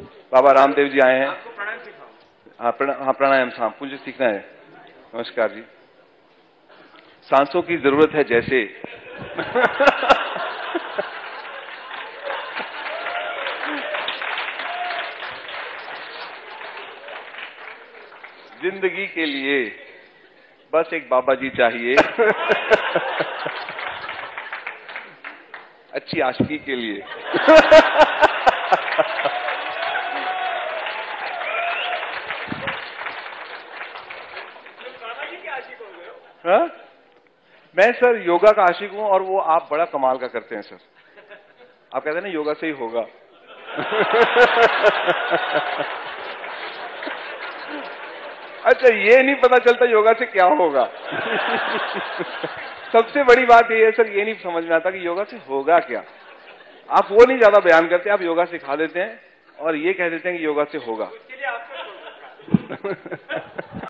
बाबा रामदेव जी आए हैं। हाँ प्राणायाम, हाँ मुझे सीखना है। नमस्कार जी। सांसों की जरूरत है जैसे जिंदगी के लिए बस एक बाबा जी चाहिए अच्छी आशिकी के लिए हाँ? मैं सर योगा का आशिक हूं और वो आप बड़ा कमाल का करते हैं सर। आप कहते हैं ना योगा से ही होगा अच्छा ये नहीं पता चलता योगा से क्या होगा सबसे बड़ी बात ये है सर, ये नहीं समझ में आता कि योगा से होगा क्या। आप वो नहीं ज्यादा बयान करते, आप योगा सिखा देते हैं और ये कह देते हैं कि योगा से होगा